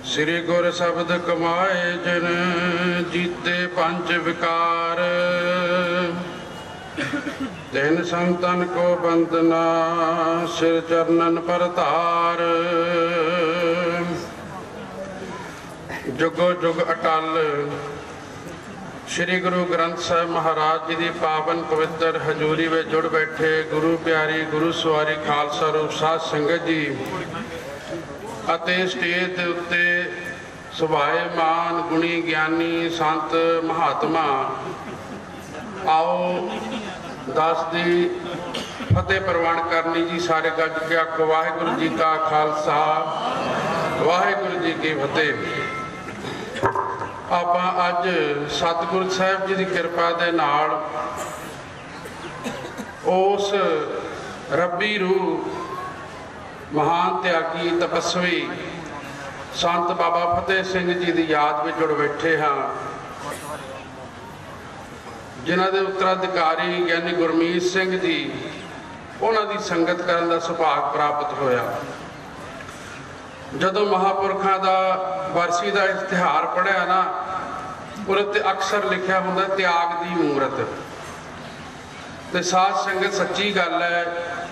श्री गुर शब्द कमाए जिन जीते पंच विकार। तिन संतन को बंदना सिर चरणन पर तार। जुगो जुग अटल श्री गुरु ग्रंथ साहिब महाराज जी की पावन पवित्र हजूरी में जुड़ बैठे गुरु प्यारी गुरु सवारी खालसा रूप साध संगत जी ਅਤੇ ਸਟੇਜ ਦੇ ਉੱਤੇ ਸੁਭਾਏਮਾਨ ਗੁਣੀ ਗਿਆਨੀ ਸੰਤ ਮਹਾਤਮਾ, ਆਓ ਦਾਸ ਦੀ ਫਤਿਹ ਪ੍ਰਵਾਨ ਕਰਨੀ ਜੀ। ਸਾਰੇ ਗੱਜ ਕੇ ਆਖੋ ਵਾਹਿਗੁਰੂ ਜੀ ਕਾ ਖਾਲਸਾ ਵਾਹਿਗੁਰੂ ਜੀ ਕੀ ਫਤਿਹ। ਆਪਾਂ ਅੱਜ ਸਤਿਗੁਰੂ ਸਾਹਿਬ ਜੀ ਦੀ ਕਿਰਪਾ ਦੇ ਨਾਲ ਉਸ ਰੱਬੀ रूह महान त्यागी तपस्वी संत बाबा फतेह सिंह जी की याद में जुड़ बैठे हाँ, जिन्हों के उत्तराधिकारी ज्ञानी गुरमीत सिंह जी उन्हों की संगत करने का सुभाग प्राप्त होया। जदों महापुरखों का बरसी का इश्तिहार पढ़िया ना, उस अक्सर लिखा होंगे त्याग की मूरत। तो साध संगत सच्ची गल है,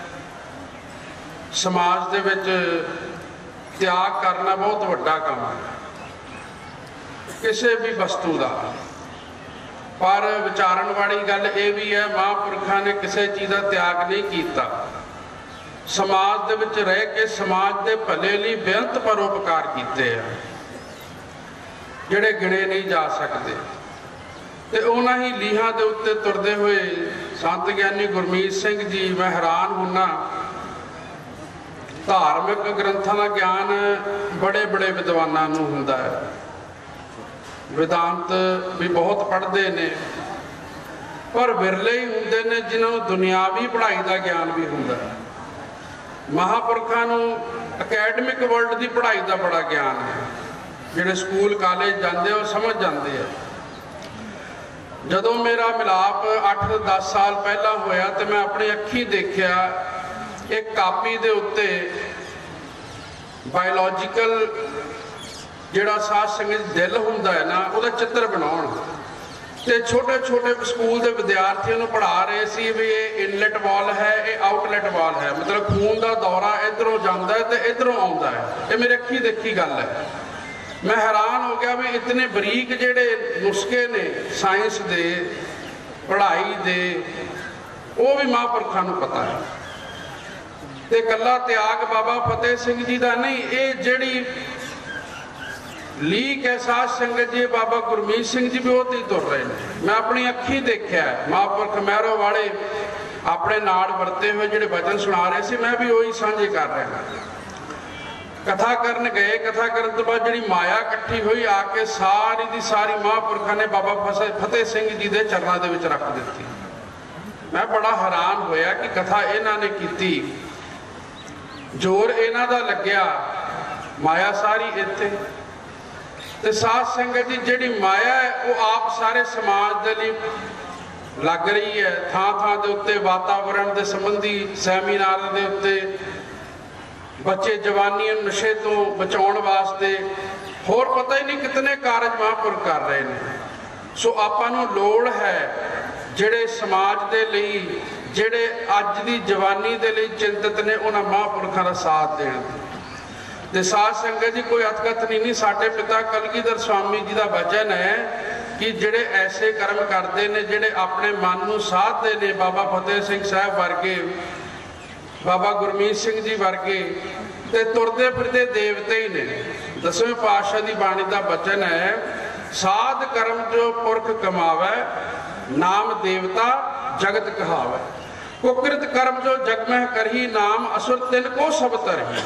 समाज दे विच त्याग करना बहुत वड्डा काम है किसी भी वस्तु का। पर विचारण वाली गल ये भी है, महापुरखों ने किसी चीज़ का त्याग नहीं किया। समाज दे विच रह के समाज के भले लिए बेअंत परोपकार किए हैं जिहड़े गिणे नहीं जा सकते। तो उन्होंने ही लीहां दे उत्ते तुरदे हुए संत ज्ञानी गुरमीत सिंह जी, मैं हैरान होना, धार्मिक ग्रंथों का ज्ञान बड़े बड़े विद्वानों नूं हुंदा है। वेदांत भी बहुत पढ़ते ने, पर विरले ही होंदे ने जिन्होंने दुनियावी पढ़ाई का ज्ञान भी हुंदा है। महापुरखों नूं अकैडमिक वर्ल्ड की पढ़ाई का बड़ा ज्ञान है। जिहड़े स्कूल कॉलेज जाते वो समझ जाते हैं। जदों मेरा मिलाप 8-10 साल पहला होया तो मैं अपनी अखी देखा एक कापी दे उत्ते बायोलॉजिकल जिहड़ा साध संगत दिल हुंदा है ना, उहदा चित्र बनाउण ते छोटे छोटे स्कूल के विद्यार्थियों को पढ़ा रहे सी भी ये इनलेट वॉल है, ये आउटलेट वॉल है, मतलब खून का दौरा इधरों जाता है तो इधरों आता है। ये मेरे अखी देखी गल है। मैं हैरान हो गया भी इतने बरीक जिहड़े नुस्खे ने साइंस दे पढ़ाई दे, वो भी महापुरखों को पता है। ते कला त्याग बाबा फतेह सिंह जी का नहीं, ये जिहड़ी लीक है साध संगत जी, बाबा गुरमीत सिंह जी भी वो तुर रहे हैं। मैं अपनी अखी देखा महापुरख मैरों वाले अपने नाल वरते हुए जिहड़े वचन सुना रहे थे, मैं भी वही साझे कर रहा। कथा करन गए, कथा करन तो बाद जिहड़ी माया इकट्ठी हुई आके सारी दी सारी महापुरखों ने बाबा फतेह सिंह जी के चरणों के विच रख दी। मैं बड़ा हैरान होया कि कथा इन्हां ने कीती, जोर इन्हां दा लग्या, माया सारी इत्थे। ते साध संगत जी जिहड़ी माया है वो आप सारे समाज दे लई लग रही है। थां थां दे उत्ते वातावरण दे संबंधी सैमीनार दे उत्ते बच्चे जवानी नशे तो बचाउण वास्ते होर पता ही नहीं कितने कारज महापुरख कर रहे हैं। सो आपां नूं लोड़ है जिहड़े समाज दे लई, जिहड़े अज दी जवानी दे लई चिंतित ने, उन्हां महापुरखां दा साथ देण। ते साध संगत जी कोई अतकथ नहीं, साडे पिता कलगीधर स्वामी जी का वचन है कि जिहड़े ऐसे कर्म करते हैं जिहड़े अपने मन नूं साधदे ने, बाबा फतेह सिंह साहब वर्गे, बाबा गुरमीत सिंह जी वर्गे, ते तुरदे फिरदे देवते ही ने। 10वें पातशाह की बाणी का वचन है, साध कर्म जो पुरख कमावै, नाम देवता जगत कहावै। कुकृत कर्म जो जग में करही, नाम असुर तिन को सब तरही।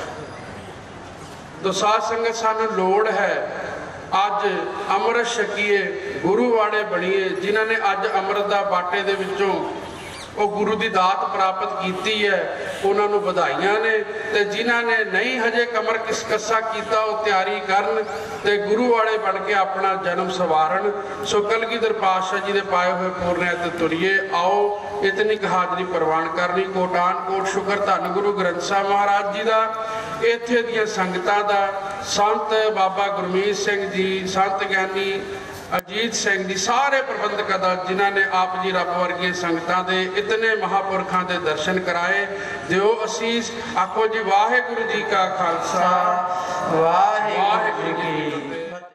तो साध संगत सानू लोड़ है अज अमृत छकीए, गुरु वाले बनीए। जिन्होंने अज अमृत का बाटे दे विचों वो गुरु की दात प्राप्त की है, उन्होंने बधाइयां ने। ते जिन्हों ने नहीं हजे कमर किस कस्सा किया वो तैयारी करन ते गुरु वाले बन के अपना जन्म सवारण। सो कलगीधर पातशाह जी के पाए हुए पूरने ते तुरीए। आओ इतनी हाजरी प्रवान करनी। कोटान कोट शुक्र धन गुरु ग्रंथ साहिब महाराज जी का, इत्थे दियां संगतां दा, संत बाबा गुरमीत सिंह जी, संत ज्ञानी अजीत सिंह जी, सारे प्रबंधक दा जिन्होंने आप जी रब वर्गी संगतां दे इतने महापुरखों के दर्शन कराए। दिओ असीस, आखो जी वाहिगुरु जी का खालसा, वाहिगुरु जी की फतेह।